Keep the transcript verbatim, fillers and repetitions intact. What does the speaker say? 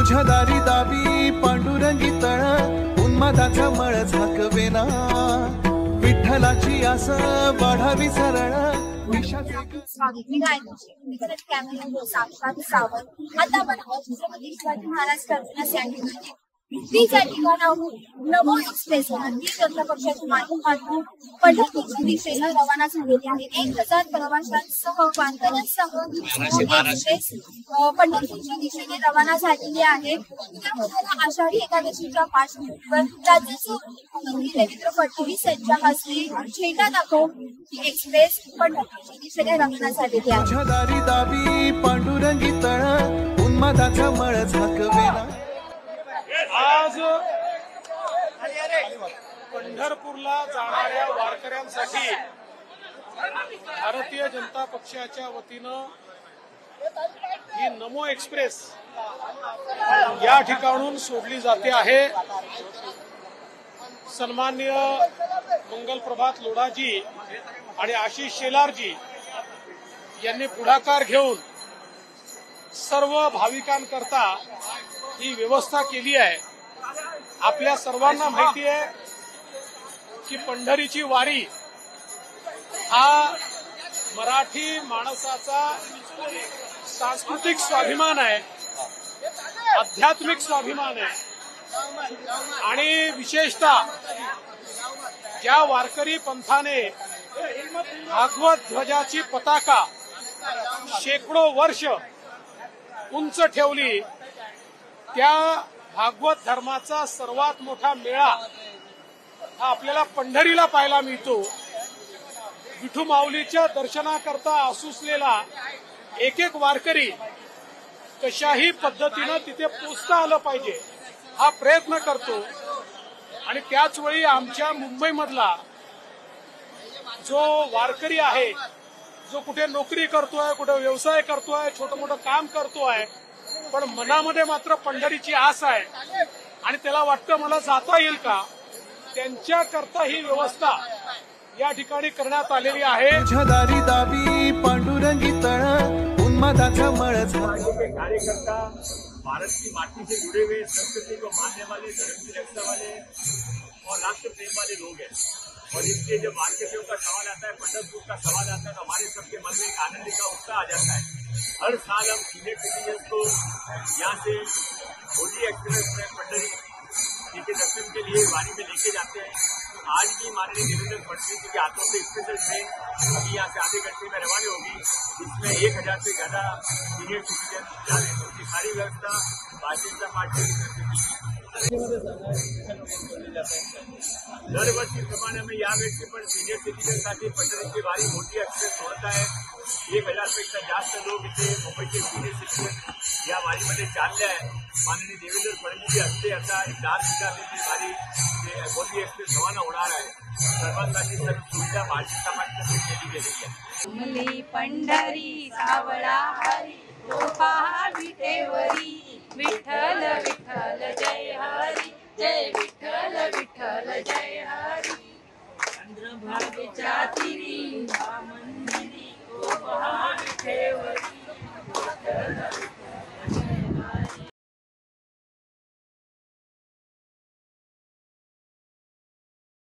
तुझ्या दारी दावी पांडुरंगी तळ उन्मादाचा मळ झाकवेना विठ्ठलाची आस वाढावी सरळ साक्षात सावंत आता आपण छत्रपती शिवाजी महाराज टर्मिनस या ठिकाणी त्या ठिकाणाहून नमो एक्सप्रेस भारतीय जनता पक्षाच्या माध्यमातून पंढरपूरच्या दिशेला रवाना झालेली आहे। एक हजार प्रवाशांसह वाहतुकांसह एक्सप्रेस पंढरपूरच्या दिशेने रवाना झालेली आहे। उद्या आषाढी एकादशीच्या पार्श्वभूमीवर राज्याचे मुख्यमंत्री देवेंद्र फडणवीस यांच्या हस्ते झेंडा दाखवून एक्सप्रेस पंढरपूरच्या दिशेने रवाना झालेली आहे। तुझ्या दारी दावी पांडुरंगी तळ उन्मादाचा मळ झाकवेना आज पंढरपूरला जाणाऱ्या वारकऱ्यांसाठी भारतीय जनता पक्षाच्या वतीनं ही नमो एक्सप्रेस या ठिकाणून सोडली जाते आहे। सन्माननीय मंगलप्रभात लोढाजी आणि आशिष शेलारजी यांनी पुढाकार घेऊन सर्व भाविकांकरता ही व्यवस्था केली आहे। आपल्या सर्वांना माहिती आहे की पंढरीची वारी हा मराठी माणसाचा सांस्कृतिक स्वाभिमान आहे, आध्यात्मिक स्वाभिमान आहे आणि विशेषतः ज्या वारकरी पंथाने भागवत ध्वजाची पताका शेकडो वर्ष उंच ठेवली त्या भागवत धर्माचा सर्वात मोठा मेळा हा आपल्याला पंढरीला पाहायला मिळतो। विठू माऊलीच्या दर्शनाकरता आसुसलेला एक एक वारकरी कशाही पद्धतीनं तिथे पोचता आलं पाहिजे हा प्रयत्न करतो आणि त्याच वेळी आमच्या मुंबईमधला जो वारकरी आहे, जो कुठे नोकरी करतोय, कुठे व्यवसाय करतोय, छोटं मोठं काम करतोय, पण मनामध्ये मात्र पंढरीची आस आहे आणि त्याला वाटतं मला जाता येईल का, त्यांच्याकरता ही व्यवस्था या ठिकाणी करण्यात आलेली आहे। तुझ्या दारी दावी पांडुरंगी तळ उन्मादाचा मळ कार्यकर्ता भारत की माटी से जुड़े हुए, संस्कृति को मानने वाले, धर्म की रक्षा वाले और राष्ट्र प्रेम वाले लोग हैं। और इसलिए जब मार्केटों का सवाल आता है, पंढरपुर का सवाल आता है, तो हमारे सबके मन में एक आनंद का उत्साह आ जाता है। हर साल हम सीनियर सिटीजन को यहाँ से होली एक्सप्रेस में पंढरी जी के दर्शन के लिए वारी में लेके जाते हैं। आज भी माननीय देवेंद्र फडणवीस जी के हाथों से स्पेशल ट्रेन अभी यहाँ से आधे घंटे में रवाना होगी, जिसमें एक हजार से ज्यादा सीनियर सिटीजन जा रहे हैं। उसकी सारी व्यवस्था भारतीय जनता पार्टी की तरफ से दरवर्षीप्रमाणे हमें यावेळी पण सिनियर सिटीजनसाठी पंढरीची वारी मोठी एक्सप्रेस सोडत आहे। एक हजार पेक्षा जास्त लोक इथे मुंबईचे सिनियर सिटीजन या वारीमध्ये चालले आहे। माननीय देवेंद्र फडणवीस हस्ते आता एक दहा दिवसाची वारी मोठी एक्सप्रेस रवाना होणार आहे। सर्वांसाठी सर्व सुविधा भारतीय समाजातर्फे केली गेलेली आहे। पंढरी सावळा हरी गोपा विठेवरी, विठ्ठल विठ्ठल जय हरी, जय विठ्ठल विठ्ठल जय हरी। चंद्रभागेच्या तीरी